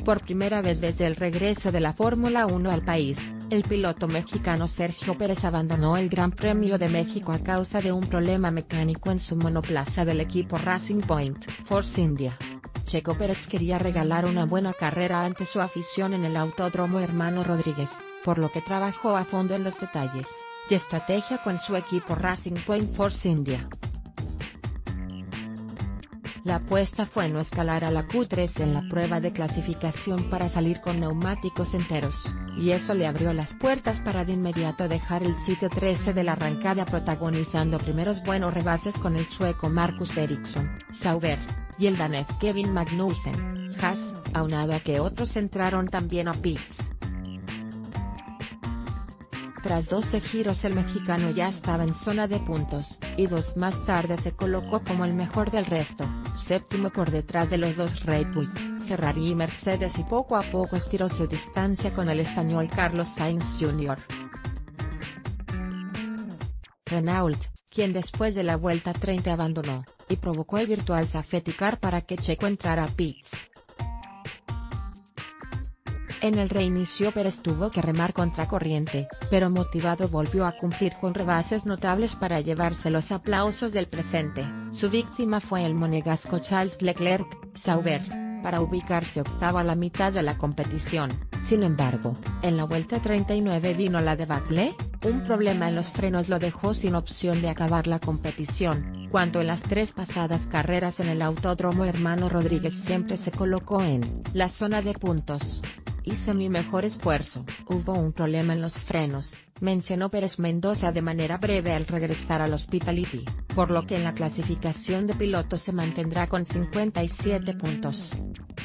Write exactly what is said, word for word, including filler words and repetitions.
Por primera vez desde el regreso de la Fórmula uno al país, el piloto mexicano Sergio Pérez abandonó el Gran Premio de México a causa de un problema mecánico en su monoplaza del equipo Racing Point Force India. Checo Pérez quería regalar una buena carrera ante su afición en el Autódromo Hermano Rodríguez, por lo que trabajó a fondo en los detalles de estrategia con su equipo Racing Point Force India. La apuesta fue no escalar a la Q tres en la prueba de clasificación para salir con neumáticos enteros, y eso le abrió las puertas para de inmediato dejar el sitio trece de la arrancada protagonizando primeros buenos rebases con el sueco Marcus Ericsson, Sauber, y el danés Kevin Magnussen, Haas, aunado a que otros entraron también a pits. Tras doce giros el mexicano ya estaba en zona de puntos, y dos más tarde se colocó como el mejor del resto, séptimo por detrás de los dos Red Bulls, Ferrari y Mercedes, y poco a poco estiró su distancia con el español Carlos Sainz junior Renault, quien después de la vuelta treinta abandonó, y provocó el virtual safety car para que Checo entrara a pits. En el reinicio Pérez tuvo que remar contracorriente, pero motivado volvió a cumplir con rebases notables para llevarse los aplausos del presente. Su víctima fue el monegasco Charles Leclerc, Sauber, para ubicarse octavo a la mitad de la competición. Sin embargo, en la vuelta treinta y nueve vino la debacle, un problema en los frenos lo dejó sin opción de acabar la competición, cuando en las tres pasadas carreras en el Autódromo Hermano Rodríguez siempre se colocó en la zona de puntos. Hice mi mejor esfuerzo, hubo un problema en los frenos, mencionó Pérez Mendoza de manera breve al regresar al Hospitality, por lo que en la clasificación de pilotos se mantendrá con cincuenta y siete puntos.